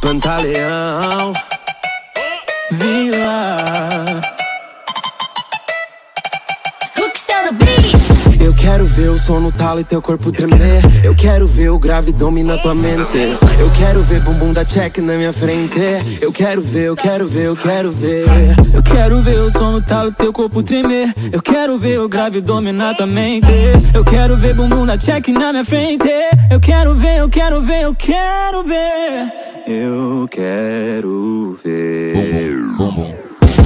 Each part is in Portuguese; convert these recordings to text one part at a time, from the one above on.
Pantaleão, Vila. Eu quero ver o som no talo e teu corpo tremer. Eu quero ver o grave domina tua mente. Eu quero ver bumbum da check na minha frente. Eu quero ver, eu quero ver, eu quero ver. Eu quero ver o som no talo e teu corpo tremer. Eu quero ver o grave dominar tua mente. Eu quero ver bumbum da check na minha frente. Eu quero ver, eu quero ver, eu quero ver. Eu quero ver. Bumbum.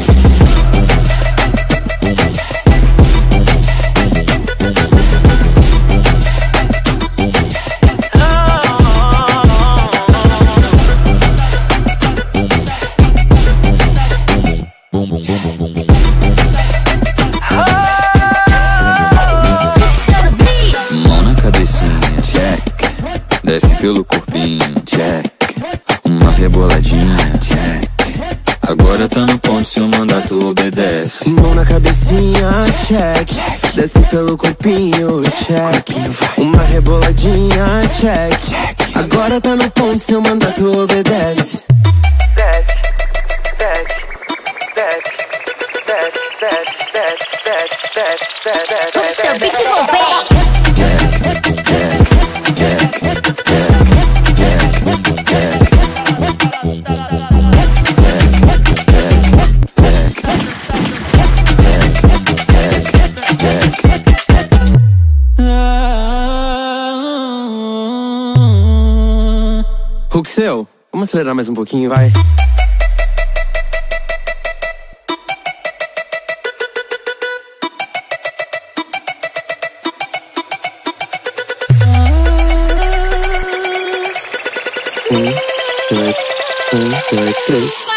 Mão na cabecinha, check. Desce pelo corpinho, check. Uma reboladinha, check. Agora tá no ponto, se eu mandar tu obedece. Mão na cabecinha, check. Desce pelo corpinho, check. Uma reboladinha, check. Agora tá no ponto, se eu mandar tu obedece. Desce, desce, desce, desce, desce, desce, desce, desce, desce. Seu beat envolvente. Ruxel, vamos acelerar mais um pouquinho, vai. Um, dois, três.